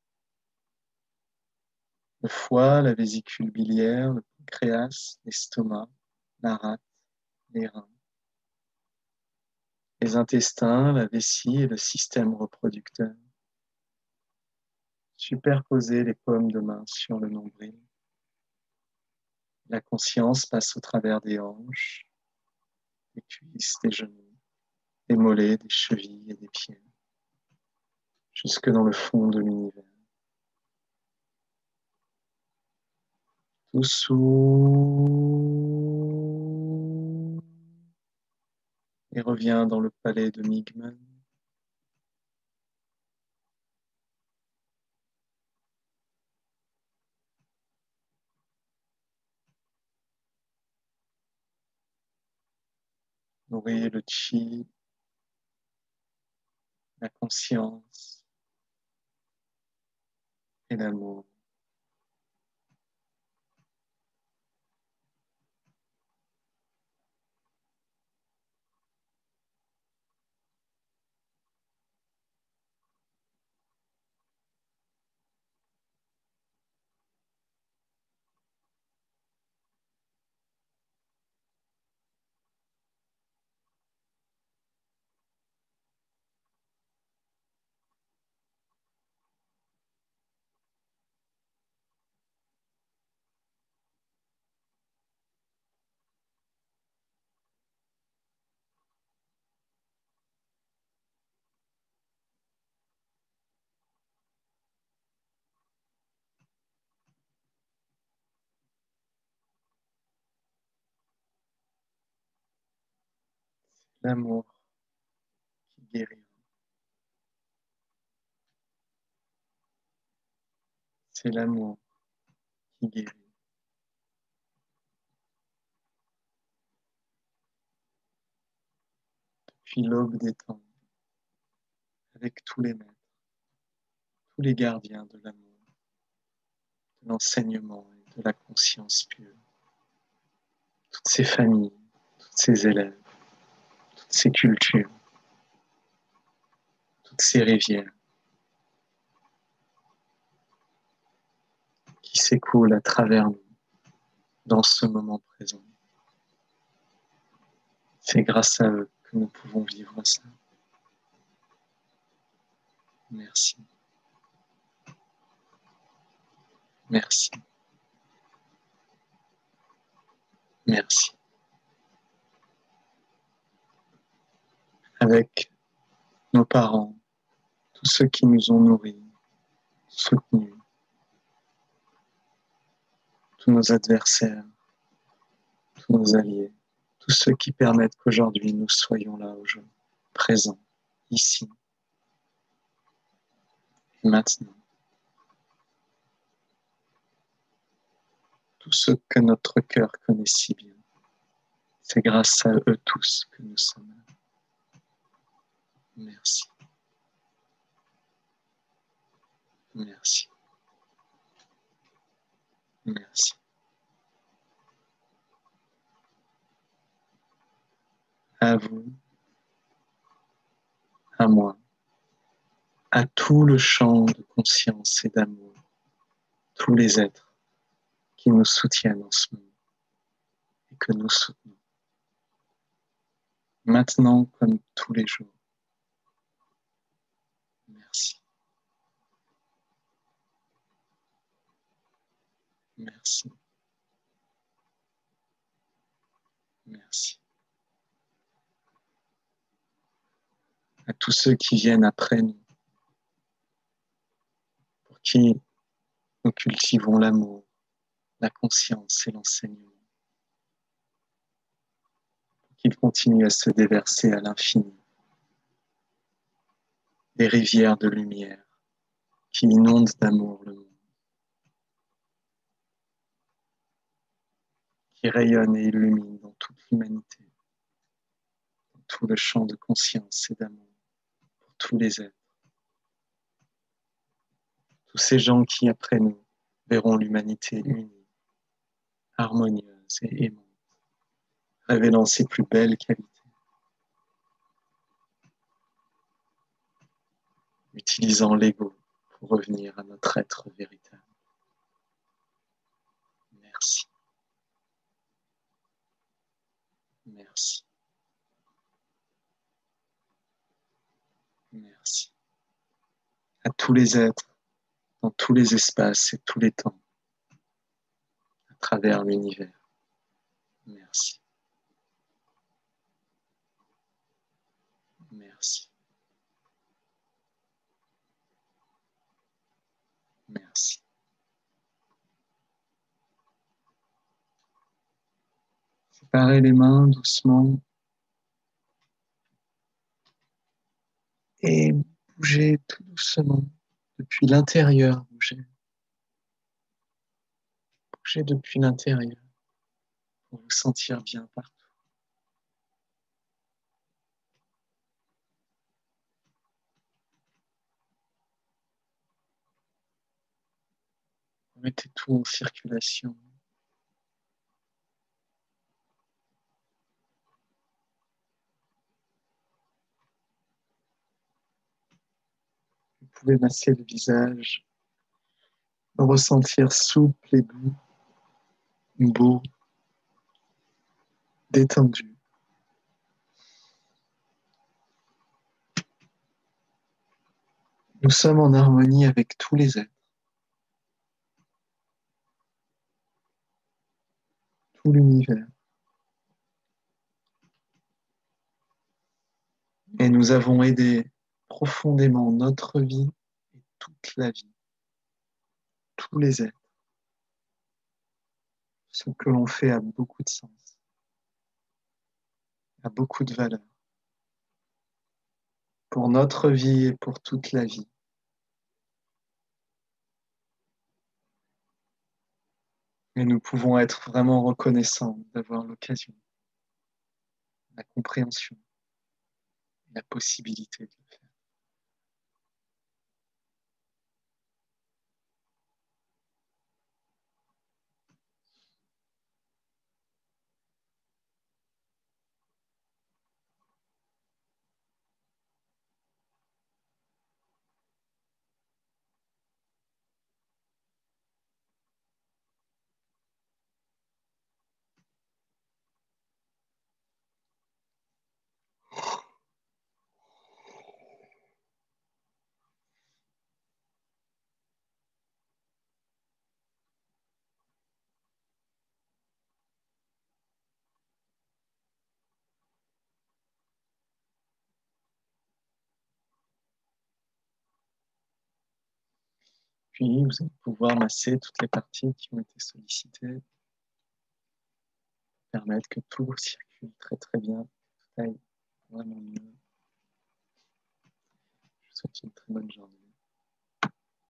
le foie, la vésicule biliaire, le pancréas, l'estomac, la rate, les reins, les intestins, la vessie et le système reproducteur. Superposez les paumes de main sur le nombril. La conscience passe au travers des hanches, des cuisses, des genoux, des mollets, des chevilles et des pieds, jusque dans le fond de l'univers. Tout s'ouvre et revient dans le palais de Migmen. Nourrir le chi, la conscience et l'amour. L'amour qui guérit. C'est l'amour qui guérit. Depuis l'aube des temps, avec tous les maîtres, tous les gardiens de l'amour, de l'enseignement et de la conscience pure, toutes ces familles, toutes ces élèves, toutes ces cultures, toutes ces rivières qui s'écoulent à travers nous dans ce moment présent. C'est grâce à eux que nous pouvons vivre ça. Merci. Merci. Merci. Avec nos parents, tous ceux qui nous ont nourris, soutenus, tous nos adversaires, tous nos alliés, tous ceux qui permettent qu'aujourd'hui nous soyons là aujourd'hui, présents, ici et maintenant. Tous ceux que notre cœur connaît si bien. C'est grâce à eux tous que nous sommes là. Merci. Merci. Merci. À vous, à moi, à tout le champ de conscience et d'amour, tous les êtres qui nous soutiennent en ce moment et que nous soutenons. Maintenant comme tous les jours. Merci. Merci. Merci. À tous ceux qui viennent après nous, pour qui nous cultivons l'amour, la conscience et l'enseignement, pour qu'ils continuent à se déverser à l'infini, des rivières de lumière qui inondent d'amour le monde, qui rayonnent et illuminent dans toute l'humanité, dans tout le champ de conscience et d'amour, pour tous les êtres. Tous ces gens qui, après nous, verront l'humanité unie, harmonieuse et aimante, révélant ses plus belles qualités, utilisant l'ego pour revenir à notre être véritable. Merci. Merci. Merci. À tous les êtres, dans tous les espaces et tous les temps, à travers l'univers. Merci. Merci. Merci. Séparez les mains doucement et bougez tout doucement depuis l'intérieur. Bougez. Bougez depuis l'intérieur pour vous sentir bien partout. Mettez tout en circulation. Vous pouvez masser le visage, le ressentir souple et doux, beau, détendu. Nous sommes en harmonie avec tous les êtres, tout l'univers. Et nous avons aidé profondément notre vie et toute la vie, tous les êtres. Ce que l'on fait a beaucoup de sens, a beaucoup de valeur pour notre vie et pour toute la vie. Et nous pouvons être vraiment reconnaissants d'avoir l'occasion, la compréhension, la possibilité de le faire. Puis, vous allez pouvoir masser toutes les parties qui ont été sollicitées, permettre que tout circule très très bien, tout aille vraiment mieux. Je vous souhaite une très bonne journée.